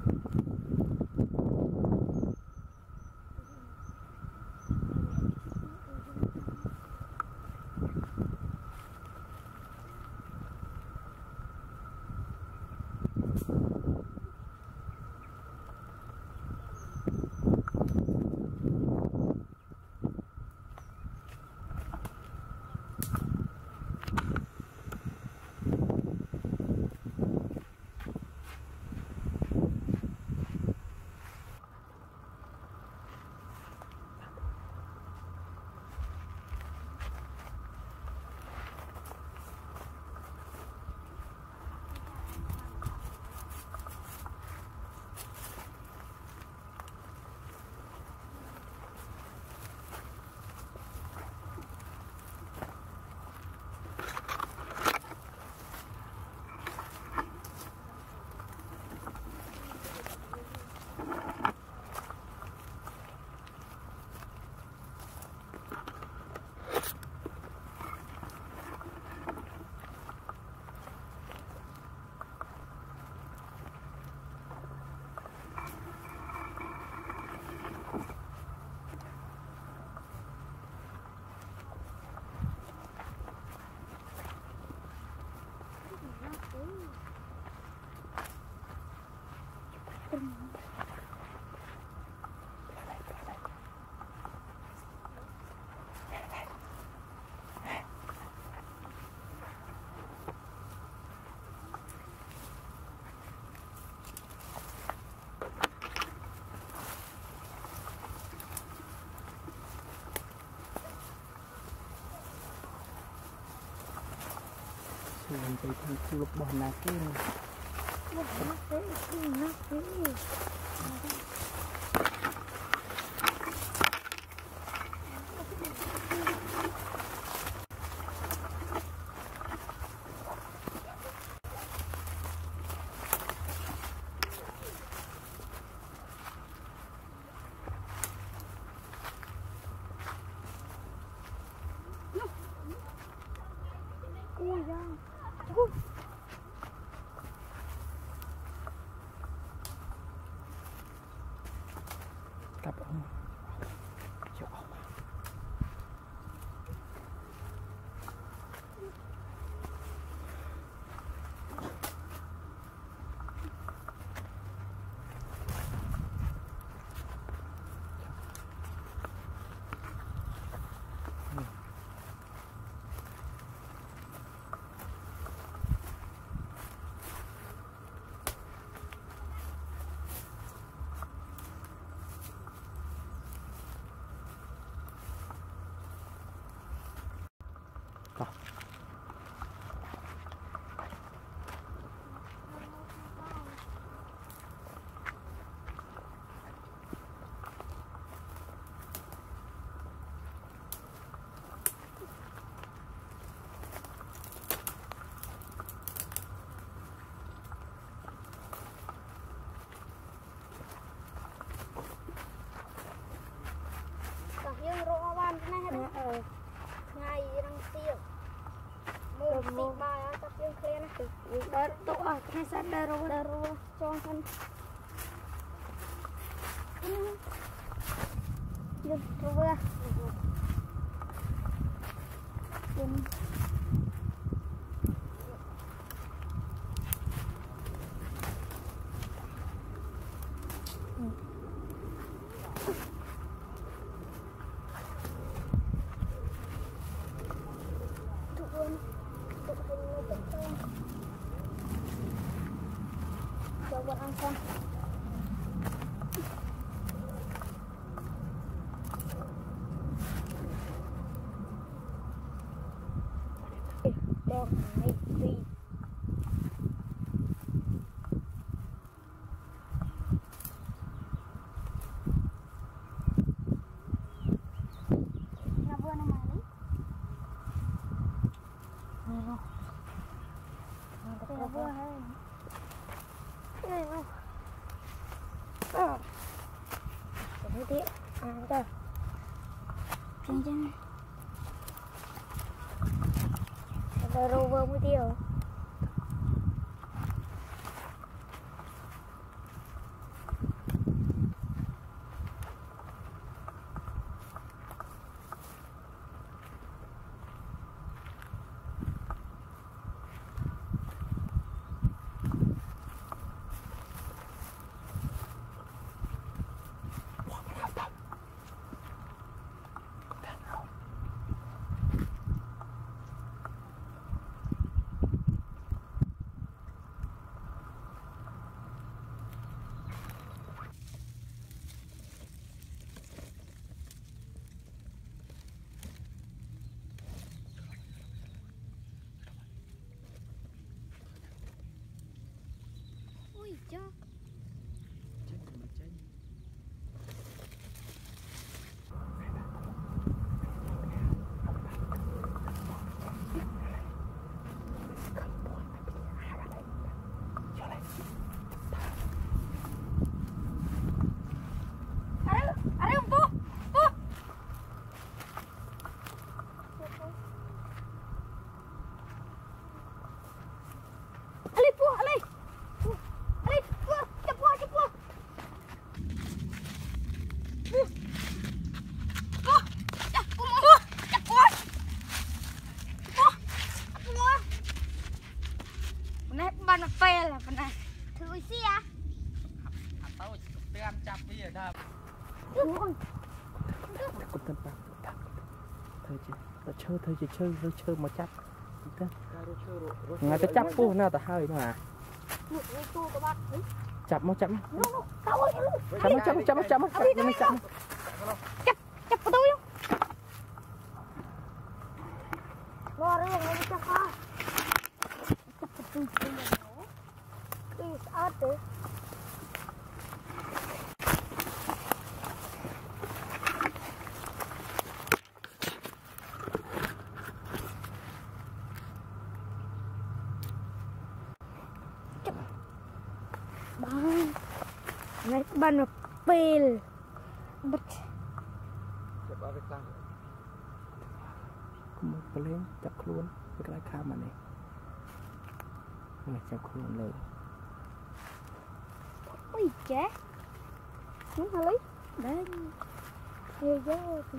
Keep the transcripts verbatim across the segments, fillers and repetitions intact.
Mình phải thử thu lục bò nát cái này. Nó thế, nó thế. Ui da. Uh. Cặp ông. Chỗ ông. Đó. Dương rô ban cái này hết rồi. Ngày đang tiêu. Mưa xịt bài á, tập dương khen á. Đợt tụ ở cái sát đợt rô đợt rô cho thân. Dương rô vừa. Dương. Buat angkon. Đọc này đi. Nak buat nama ni? Oh. Nak buat hai. Này không? Ờ. Cái gì? À đây. Chân chân. Ada rover mu dia. Ui cho. Chết mà chết. Ada un po. Po. Ali po, ali. Ali po, cepat po, cepat po. Po. Dah, po mo. Cepat po. Po. Po. Pernah ban fail lah pernah. Thử xí à? À tao bị ăn chặt đi rồi đó. Ui. Cục thân bạc. Thôi chứ, ta chơi thôi chứ chơi, thôi chơi mà chặt. Ngay ta chắp phu nào ta hơi nữa à. Chặt mau chặt. Chặt mau chặt mau chặt mau chặt mau chặt mau chặt. Chặt chặt vào tôi không? Lo đi, người đi chặt ha. Chặt vào tôi không được. Đi sát đi. Bang, naik ban pil, bet. Coba kita. Kamu paling cak keluar, bergerak kamar nih. Nggak cak keluar lagi. Ui chả, muốn hả lý? Đây, nhiều gió.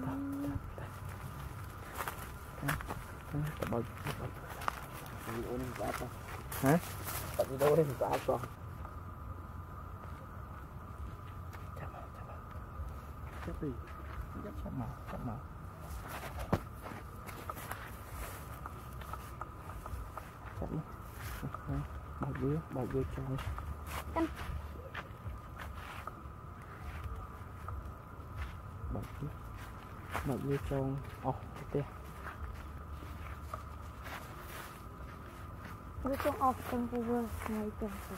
Tập bao hả? Tập đi đâu đi tập con. Chấp đi, chấp chấp màu, chấp màu. Chấp đi. Bao dưới, bao dưới cho đi. Canh. Bao dưới, bao dưới cho. Ồ, ok. Tôi không off trong cô vừa ngay trong cô.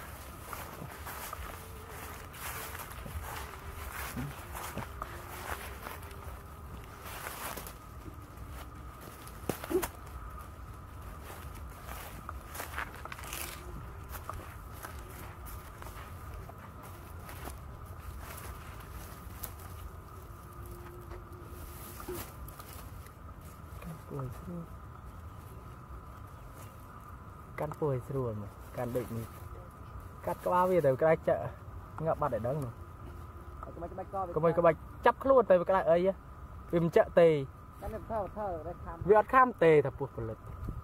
Căn phôi rồi mà, căn định mình cắt có bao nhiêu từ cái chợ ngập bát để đắng rồi. Có mấy cái bạch chấp luôn từ cái ấy á, vì mình chợ tề, vì ăn kham tề thật buộc lực.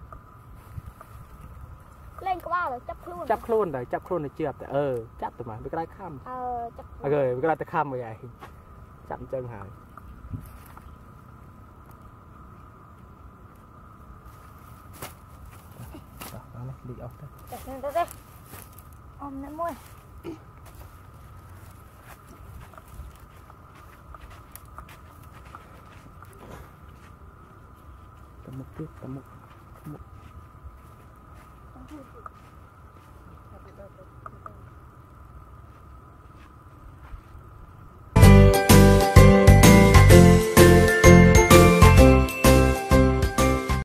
Lên có bao là chấp luôn. Chấp luôn đấy, chấp luôn là chưa tại ờ chấp từ mà với cái kham. Ờ chấp. À rồi với cái kham rồi vậy, chậm chân hài. Đi ốc đây. Đặt lên đây đây. Ôm lên môi. Tầm một tiếp, tầm một. Tầm một.